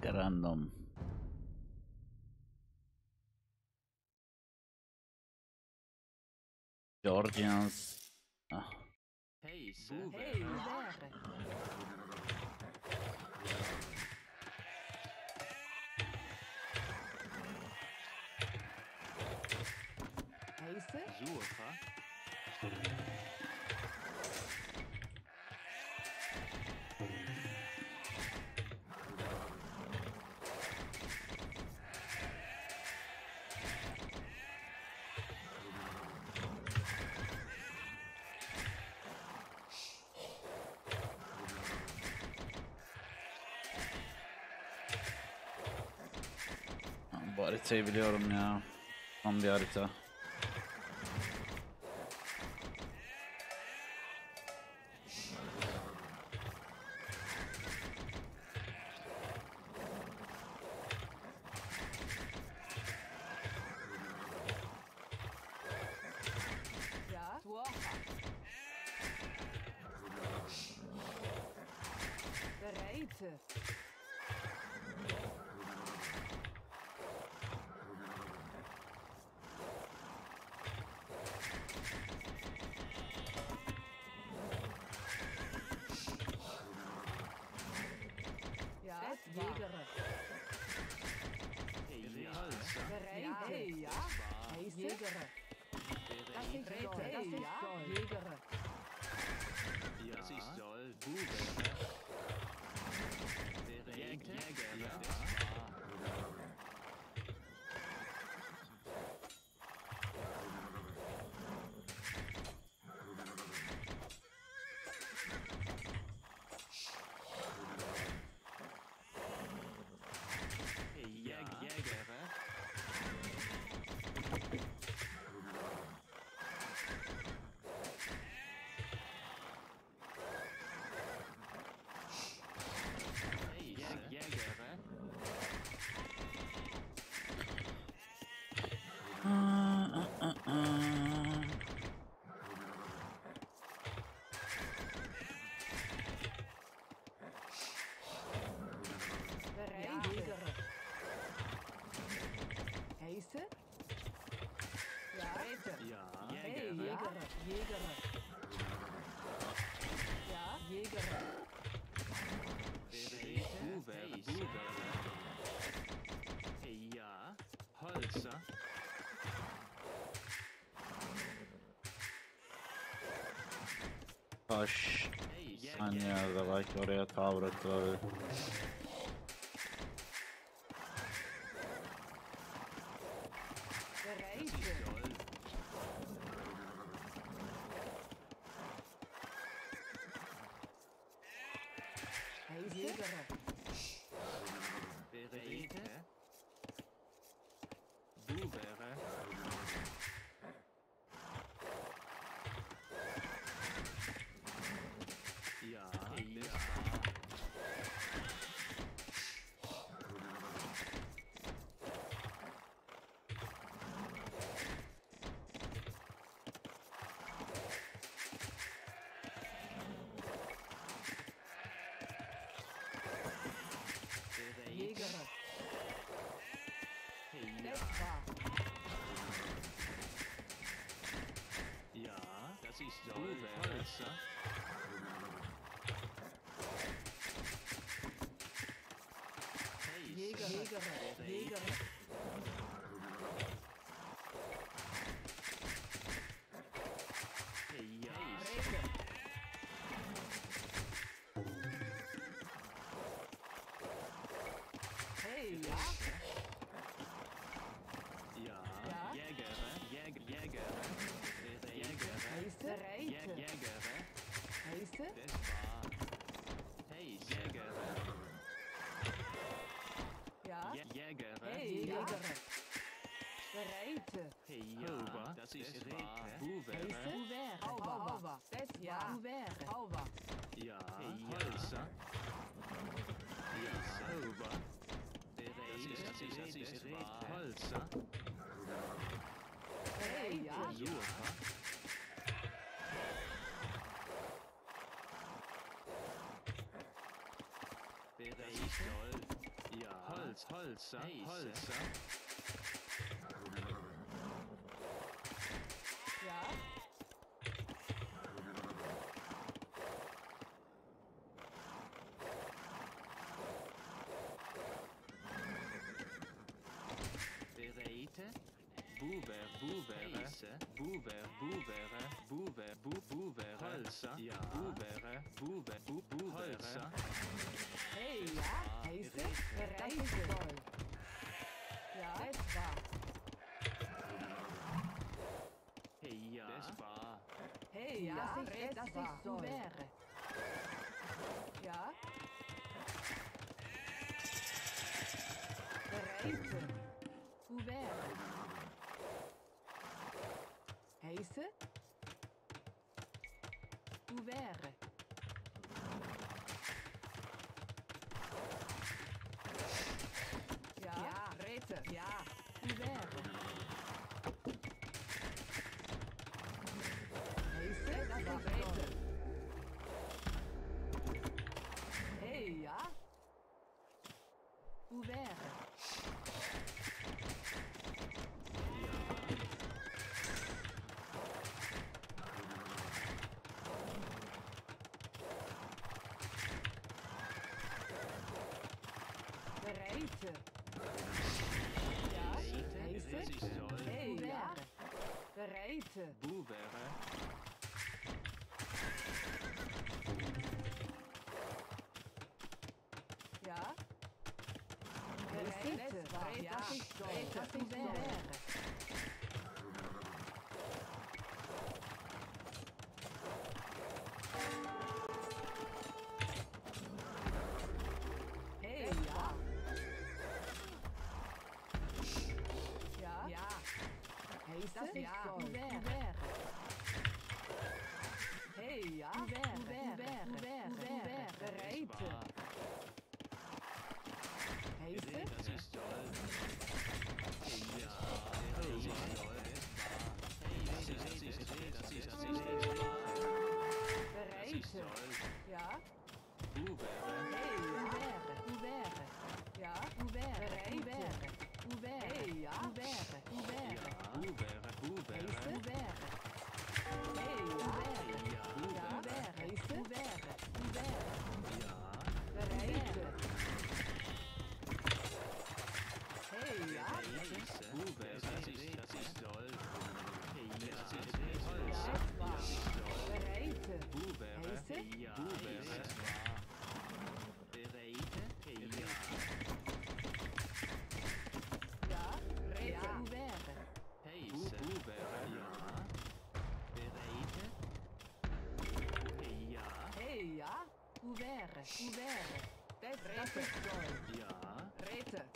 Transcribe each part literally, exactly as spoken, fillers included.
Random. Georgians. Ah. Hey, Hey, wäre. Heiße? Surfa. Bu haritayı biliyorum ya. Son bir harita. Ja. Tuaha. Bereite. Ja. Jägere. Hey, Halsa. Bereite. Hey, ja. Heiße? Jägere. Das ist soll. Das ist soll. Jägere. Ja, das ist soll. Bube. Jäger. Jäger. Hey, Jäger. Jäger. Hey, Jäger. Jäger. Ah, ah, ah, ah. Bereite. Jägere. Heiße? Ja. Bereite. Ja, Hey, Jäger. Jägere. Jägere. Ja. Jägere. Bube. Bube. Hey, ja. Holzer. Taş. Hey, Jäger. Sanyerde belki oraya tavır atılabilir. Das Bereite. ist soll. Heiße? Jägere. Bereite. Bubere. Ja, ja. Bereite. Jägere. Hey, ja. Das war. Ja, das ist soll. Holzer. Hey, Jäger. Jägere. Jägere. Hey, ja. Rede. Hey, ja. Ja, Ja. Jäger, Jäger, Jäger, Jäger, Heiße? Bereite. Jäger, Heiße? das war, hey, Jäger, Ja. Jäger, Hey, Jägere. Bereite. hey, ja, das ist wahr, Bube, Heiße? Uwer. Auwa. Das ja. Uwer. Auwa. ja, Holzer, ja, sauber, das ist, das ist, das ist wahr, Holzer, Hey, ja. Surfer, Bereite, Ja. Holz, Holzer, Holzer. Ja. Bereite. Buber, Bubere, Buber, Bubere, Buber, Bu, Bubere, Holzer, ja. Bubere, Buber, Bu, Bubere. Hey, ja. Heiße. Bereite. Soll. Ja. Das war. Hey, ja. Das war. Hey, ja. Das ich, das ich soll. Wäre. Ja. Bereite. Wäre. Heiße. Wäre. Ja. Ja. Rete. Ja. Wäre. Heiße. Das war Rete. Hey, ja. Wäre. Bereite. Ja, heiße. Hey, ja. Bereite. Bubere. Ja. Bereite. Ja, das ich soll. Das ich wäre. Hey, ja. Ja. Ja. Heiße. Das ich soll. Wäre. Hey, ja. Wäre. Wäre. Wäre. Bereite. Heiße. Das ist toll. Ja. Das ist toll. Das ist, das ist, das ist, das ist, Bereite. Ja. Bubere. Hey, wäre. Wäre. Ja. Wäre. Bereite. Hey, ja. Wäre. Wäre. Bubere, Bubere. Heiße. Wäre. Hey, wäre. Ja. Wäre. Heiße. Wäre. Wäre. Ja. Bereite. Hey, ja. Bubere, das ist, das ist toll. Ja, das ist Ja, Holz. das war. Bereite. Bubere. Heiße. Ja, Bubere. Bereite. Ja. Ja. Rete. Wäre. Heiße. Bubere. Ja. Bereite. Ja. Hey, ja. Wäre. Wäre. Das das ist toll. Ja. Rete.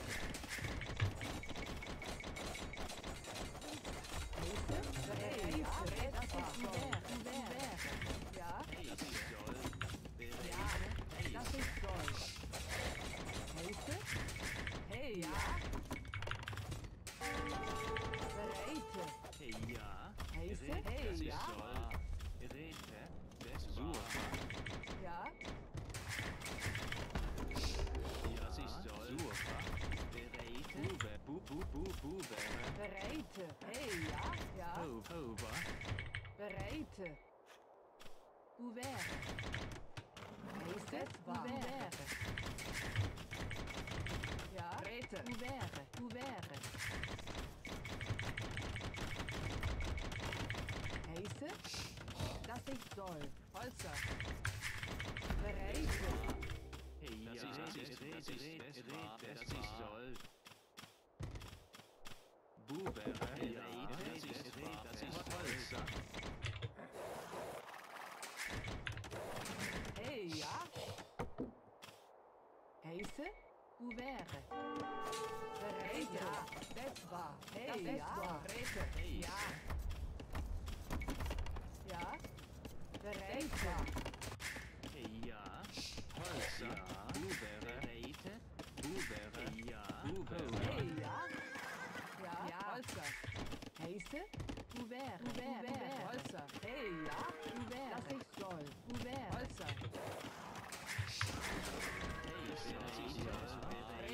Heiße. Hey, ja. Rete. Das ist wäre. Wäre. Ja. Das ist toll. Ja. Das ist toll. Heiße. Hey, ja. Bereite. Hey, ja. Heiße. Das Hey, ist ja. toll. Rete. Das war. Ja. Ja, das ist toll. Super. Bereite. Bube, bu, bu, bu, bubere. Bereite. Hey, ja. Ja. Ho, hober. Bereite. Wäre. Heiße. Wäre. Ja. Rete. Wäre. Wäre. Heiße. Das ich soll. Holzer. Bereite. Hey, das ist, das ist, das ist, das ist, das ist toll. Bubere. Ja, das ist, das ist Holzer. Hey, ja. Heiße. Wäre. Bereite. Ja. Das war. Hey, ja. Rete. Hey, Ja. Ja. Bereite. hey, ja. Holzer. Ja. Bubere. Bereite. Bubere. Ja. Bubere. Hey, ja. Ja. Ja. Holzer. Heiße. Wäre. Wäre. Holzer. Hey, ja. Wäre. Das ich soll. Wäre. Holzer. Hey, das ist toll.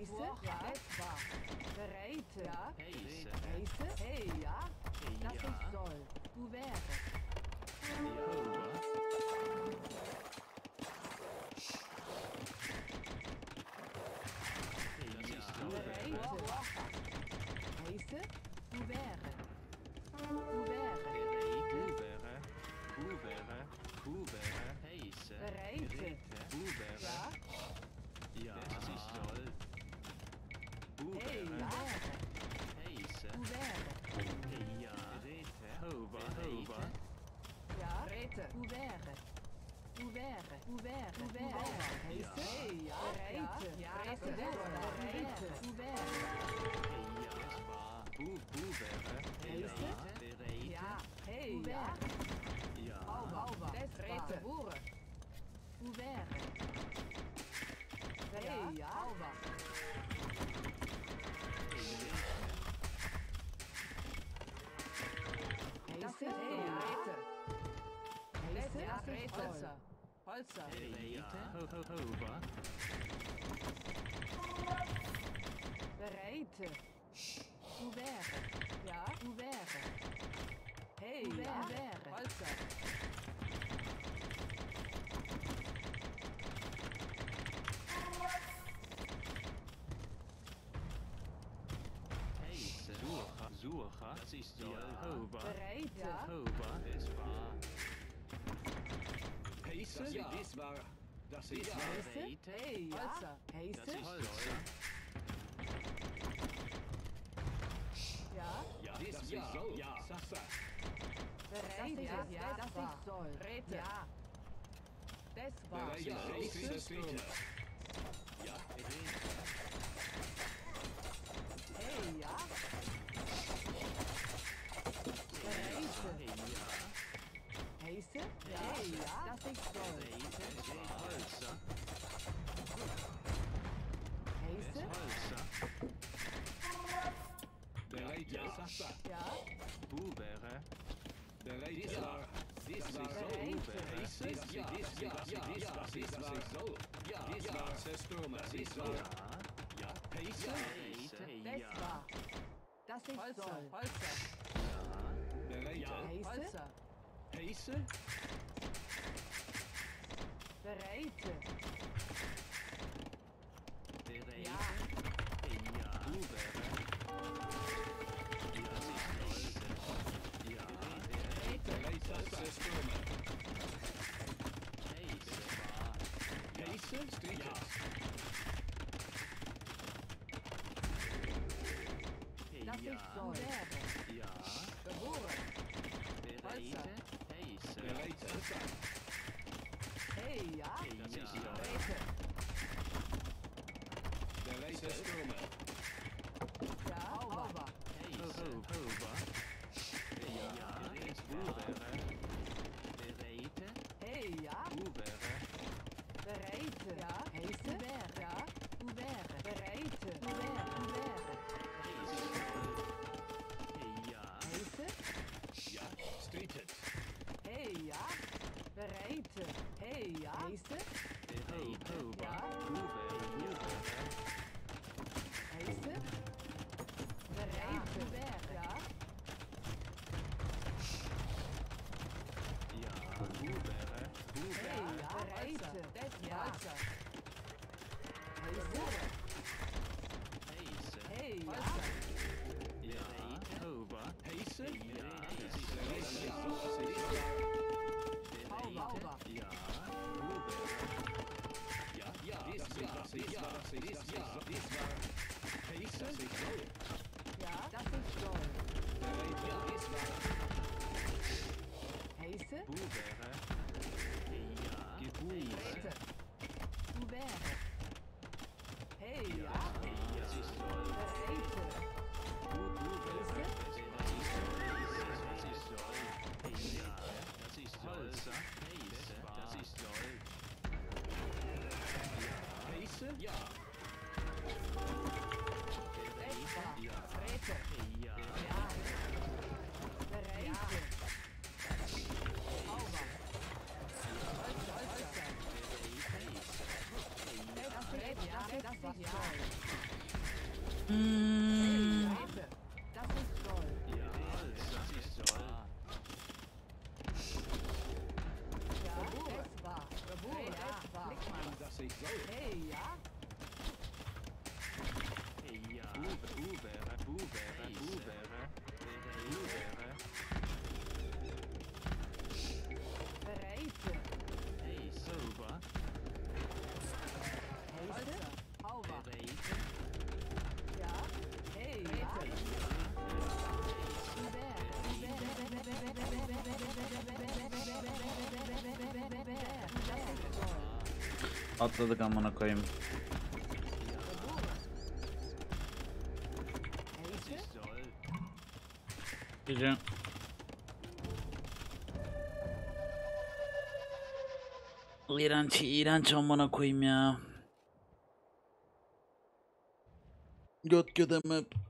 Heiße? Ja. Das war. Bereite. Ja. Heiße. Heiße? Hey, ja. Das Ja. ich soll. Du wäre. Jehova. Bereite. Heiße? Du wäre. Du wäre. Bubere. Bubere. Bubere. Heiße. Bereite. Bubere. Ja. Ja. Das ist soll. Hey, Bubere. ja. Heiße. Du wäre. Ja. Hova. Hova. Ja. Rete. Du wäre. Du wäre. Du wäre. Du wäre. Heiße? Hey, ja. Bereite. Ja. Rete. Bereite. Du wäre. Ja. Das war. Bu. Bubere. Heiße? Bereite. Ja. Hey, ja. Ja. Auber. Auber. Das Rete. Bure. Du wäre. Hey, ja. Auber. Heiße? Hey, ja. Rete. Heiße? Ja. Rete. Holzer. Holzer. Bereite. Ho, ho, hova. Bereite. Du wäre. Ja, du wäre. Hey, du wäre. wäre. Holzer. Heiße. Sucha. Sucha. Das ist soll. Hova. Bereite. Ja. Hova. Es war. Heiße? Ja, das war. Das ist wahr. Heiße? Hey, ja. Holzer. Das Heiße? ist soll. Ja. Ja, das ist so. Ja, Sasa. Bereite. Ja, ja, das ich soll. Rete. Ja. Das war. Bereite. Heiße, Strite. Ja, Hey, ja. Bereite. Heiße? Ja. Hey, ja. Das ich soll. Holzer. Heiße? Holzer. Bereite. Sasa. Ja. Bubere. Bereite. Das war. Das war so. Bereite. Heiße? Ja, das, ja, ja, ja, das ist war so. Ja, das war. Sestoma. Das ist wahr. Ja, Heiße? Das war. Das ich Holzer. soll. Holzer. Bereite. Heiße? Holzer. Heiße? Bereite. Bereite. Ja. Ja. Bubere. Ja, das ist Holzer. Ja. Bereite. Sestoma. Heiße war. Heiße? Strite. Das ich soll. Wäre. Ja. Geboren. Bereite. Heiße. Bereite. Hey, ja. Das ist Rete. Bereite. Sestoma. Ja. Auber. Heiße. Hova. Ja. Es Bubere. Bereite. Hey, ja. Bubere. Bereite. Ja. Heiße? Wäre. Ja. Du wäre. Bereite. Du wäre. Du wäre. Ja. Heiße? Ja, Strite. Hey, ja. Bereite. Hey, ja. Heiße? Hova. Ja. Bubere. Bubere. Heiße? Bereite. Du wäre. Ja. Ja. Bubere. Bubere. Hey, ja. Bereite. Das ja. Heiße? Heiße. Hey, ja. Ja. Hova. Heiße? Ja. Bereite. Ja, das ist wahr. Auber. Auber. Ja. Bubere. Ja, ja, das ist das ist ja, das ist das ja, das war. Heiße? Das ist so. Ja. Das ich soll. Bereite. Ja, das war. Heiße? Bubere. Ja. Gebure. Rete. Du wäre. Hey, ja. Das ist soll. Bereite. Bubere. Heiße? Das ist soll. Ja. Das ist Holzer. Heiße. Das ist soll. Heiße? Ja. Das Ja. Rete. Ja. Ja. Bereite. Auber. Holzer. Holzer. Das Rete. Ja. Das ist soll. Hmm. Reite. Das ist Gold. Jawohl, das ist wahr. Ja, es war. Hey, es war. Klick mal. Das ist soll. Hey, ja. Hey, ja. Uwe, Uwe, Uwe, Uwe, Uwe, Uwe. Reite. Hey, sauber. Reite. Auber. Reite. Ja. Hey, ja. Atladık amına koyayım. Das ist toll. Gece. İğrenç, iğrenç amına koyayım ya. Göt gödem hep.